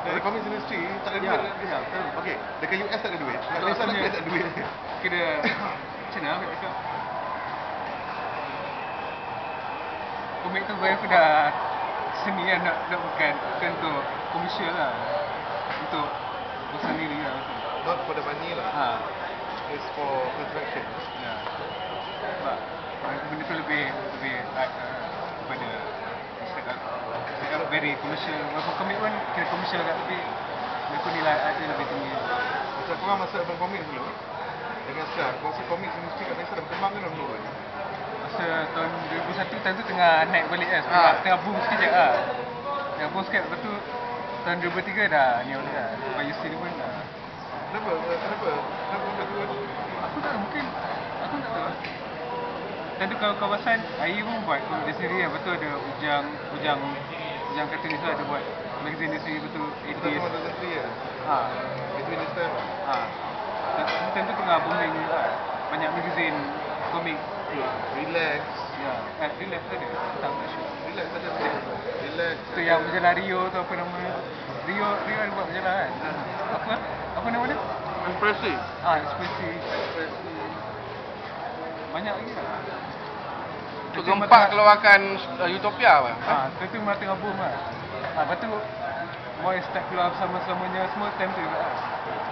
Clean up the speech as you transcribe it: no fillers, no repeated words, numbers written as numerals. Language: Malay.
Dari comics industry tak ada duit. Ya, betul. Okey, dekat US tak ada duit. Kat Betul, Malaysia punya- tak ada duit. Kira macam mana nak cakap, komik tu bagi aku dah seni kan, nak bukan untuk komersial lah, untuk bosan diri lah betul. Not for the money lah. Ha, It's for satisfaction. ya. Sebab benda tu lebih art daripada cakap very commercial. Walaupun komik pun kira commercial kat, tapi aku nilai art dia lebih tinggi. Macam korang masa abang komik dulu dengan sekarang, kau rasa komik industri kat Malaysia dah berkembang ke dah menurun? Masa tahun 2001 time tu tengah naik balik kan, tengah boom sekejap lah. Tengah boom sikit, lepas tu tahun 2003 dah ni dah. Lepas UC ni pun dah. Kenapa benda turun? Aku tak tahu, mungkin aku tak tahu. Time tu kawasan Air pun buat komik dia sendiri kan. Lepas tu ada Ujang kartunis tu ada buat magazine dia sendiri, betul Kita 80s. semua ada sendiri ya? Ha. Between this time lah. Ha. Time tu tengah booming juga. Banyak magazine komik. Relax. Ya, relax tu ada. Tak sure. Relax ada sendiri. Relax. Tu yang majalah Rio tu apa nama? Rio ada buat majalah kan? Apa nama dia? Impressive. Ekspresi. Banyak lagi lah. Tu gempak keluarkan Utopia apa? Tu memang tengah boom lah. Lepas tu Boy start keluar bersama-samanya semua time tu juga lah.